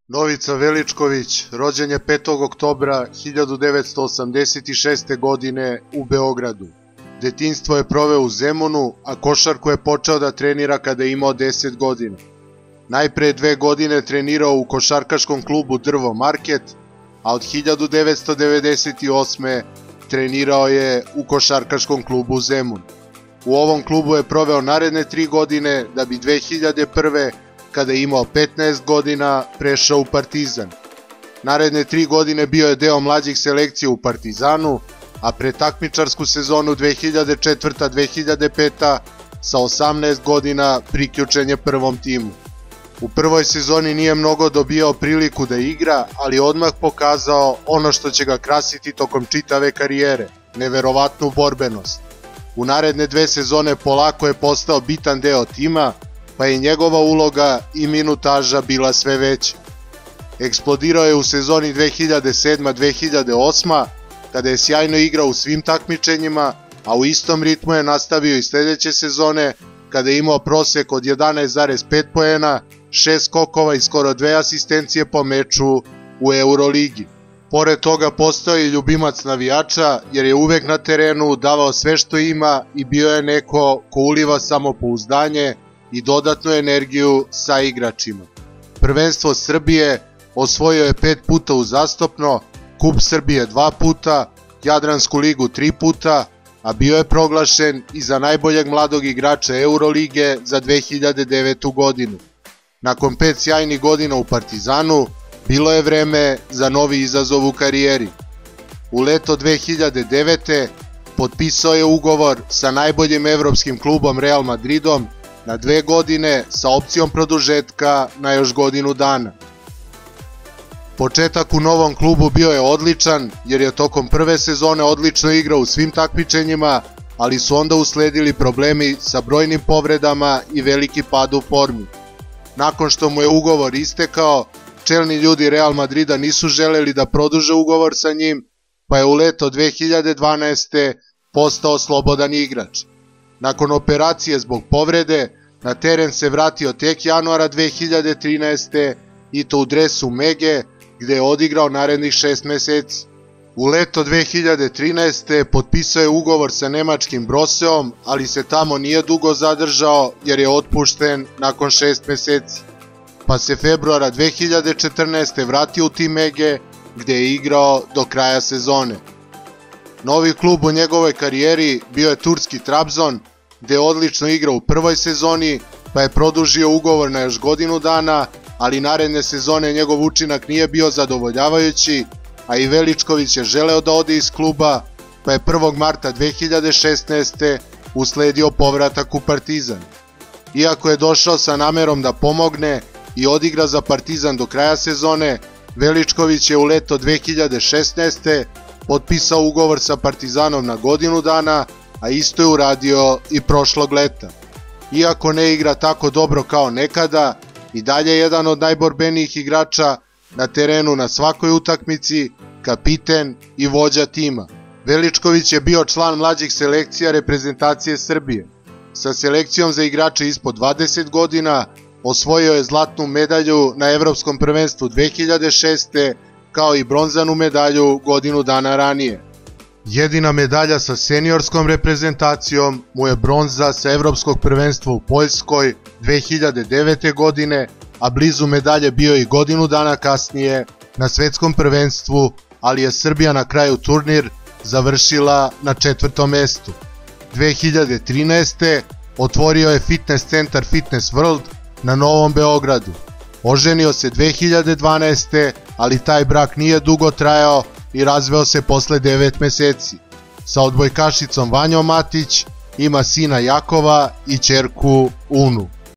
Novica Veličković rođen je 5. oktobra 1986. godine u Beogradu. Detinjstvo je proveo u Zemunu, a košarku je počeo da trenira kada je imao 10 godina. Najpre 2 godine trenirao u košarkaškom klubu Drvo Market, a od 1998. trenirao je u košarkaškom klubu Zemun. U ovom klubu je proveo naredne 3 godine da bi 2001. kada je imao 15 godina prešao u Partizan. Naredne 3 godine bio je deo mlađih selekcija u Partizanu, a pre takmičarsku sezonu 2004-2005 sa 18 godina priključen je prvom timu. U prvoj sezoni nije mnogo dobijao priliku da igra, ali odmah pokazao ono što će ga krasiti tokom čitave karijere, neverovatnu borbenost. U naredne 2 sezone polako je postao bitan deo tima, pa je njegova uloga i minutaža bila sve veća. Eksplodirao je u sezoni 2007-2008, kada je sjajno igrao u svim takmičenjima, a u istom ritmu je nastavio i sledeće sezone, kada je imao prosek od 11,5 poena, 6 skokova i skoro 2 asistencije po meču u Euroligi. Pored toga postao je i ljubimac navijača, jer je uvek na terenu davao sve što ima i bio je neko ko uliva samopouzdanje i dodatnu energiju sa igračima. Prvenstvo Srbije osvojio je 5 puta uzastopno, Kup Srbije 2 puta, Jadransku ligu 3 puta, a bio je proglašen i za najboljeg mladog igrača Eurolige za 2009. godinu. Nakon 5 sjajnih godina u Partizanu, bilo je vreme za novi izazov u karijeri. U leto 2009. potpisao je ugovor sa najboljim evropskim klubom Real Madridom na 2 godine sa opcijom produžetka na još godinu dana. Početak u novom klubu bio je odličan, jer je tokom prve sezone odlično igrao u svim takmičenjima, ali su onda usledili problemi sa brojnim povredama i veliki pad u formi. Nakon što mu je ugovor istekao, čelni ljudi Real Madrida nisu želeli da produže ugovor sa njim, pa je u leto 2012. postao slobodan igrač. Nakon operacije zbog povrede, na teren se vratio tek januara 2013. i to u dresu Mege, gde je odigrao narednih 6 meseci. U leto 2013. potpisao je ugovor sa nemačkim Broseom, ali se tamo nije dugo zadržao jer je otpušten nakon 6 meseci. Pa se februara 2014. vratio u tim Mege, gde je igrao do kraja sezone. Novi klub u njegovoj karijeri bio je turski Trabzon, gde je odlično igrao u prvoj sezoni, pa je produžio ugovor na još godinu dana, ali naredne sezone njegov učinak nije bio zadovoljavajući, a i Veličković je želeo da ode iz kluba, pa je 1. marta 2016. usledio povratak u Partizan. Iako je došao sa namerom da pomogne i odigra za Partizan do kraja sezone, Veličković je u leto 2016. potpisao ugovor sa Partizanom na godinu dana, a isto je uradio i prošlog leta. Iako ne igra tako dobro kao nekada, i dalje je jedan od najborbenijih igrača na terenu na svakoj utakmici, kapiten i vođa tima. Veličković je bio član mlađih selekcija reprezentacije Srbije. Sa selekcijom za igrače ispod 20 godina osvojio je zlatnu medalju na Evropskom prvenstvu 2006. kao i bronzanu medalju godinu dana ranije. Jedina medalja sa seniorskom reprezentacijom mu je bronza sa Evropskog prvenstva u Poljskoj 2009. godine, a blizu medalje bio i godinu dana kasnije na svetskom prvenstvu, ali je Srbija na kraju turnir završila na 4. mestu. 2013. otvorio je fitness centar Fitness World na Novom Beogradu. Oženio se 2012. ali taj brak nije dugo trajao i razveo se posle 9 meseci. Sa odbojkašicom Vanjom Matić ima sina Jakova i ćerku Unu.